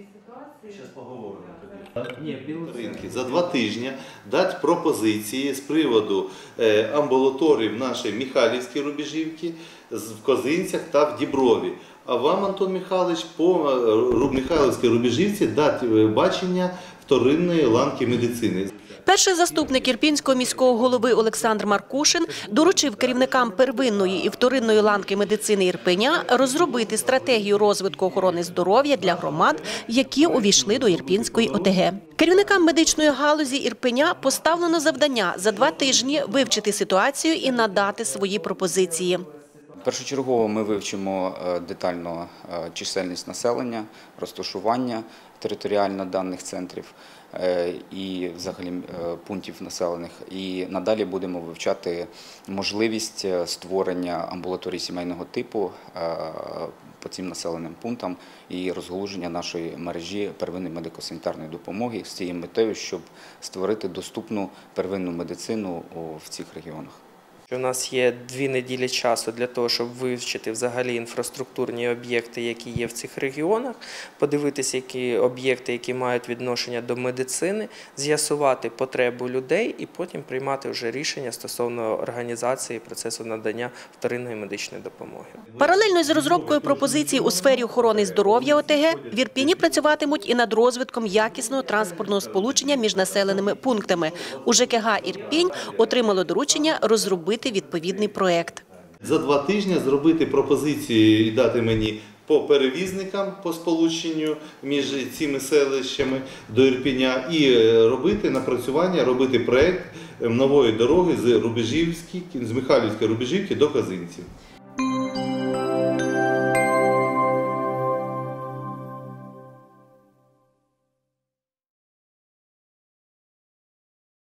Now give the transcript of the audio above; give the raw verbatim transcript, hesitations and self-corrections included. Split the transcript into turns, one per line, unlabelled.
Зараз поговоримо. За два тижні дати пропозиції з приводу амбулаторій в нашій Михайлівській Рубежівці, в Козинцях та в Діброві. А вам, Антон Михайлович, по Михайлівській Рубежівці дати бачення вторинної ланки медицини.
Перший заступник Ірпінського міського голови Олександр Маркушин доручив керівникам первинної і вторинної ланки медицини Ірпеня розробити стратегію розвитку охорони здоров'я для громад, які увійшли до Ірпінської О Те Ге. Керівникам медичної галузі Ірпеня поставлено завдання за два тижні вивчити ситуацію і надати свої пропозиції.
Першочергово ми вивчимо детально чисельність населення, розташування територіально даних центрів і взагалі пунктів населених. І надалі будемо вивчати можливість створення амбулаторій сімейного типу по цим населеним пунктам і розгалуження нашої мережі первинної медико-санітарної допомоги з цією метою, щоб створити доступну первинну медицину в цих регіонах.
У нас є дві неділі часу для того, щоб вивчити взагалі інфраструктурні об'єкти, які є в цих регіонах, подивитися, які об'єкти, які мають відношення до медицини, з'ясувати потребу людей і потім приймати вже рішення стосовно організації процесу надання вторинної медичної допомоги.
Паралельно з розробкою пропозицій у сфері охорони здоров'я О Те Ге в Ірпені працюватимуть і над розвитком якісного транспортного сполучення між населеними пунктами. У Же Ке Га «Ірпінь» отримало доручення розробити відповідний проєкт.
За два тижні зробити пропозиції і дати мені по перевізникам по сполученню між цими селищами до Ірпеня і робити напрацювання, робити проєкт нової дороги з Рубежівської, з Михайлівської Рубежівки до Козинців.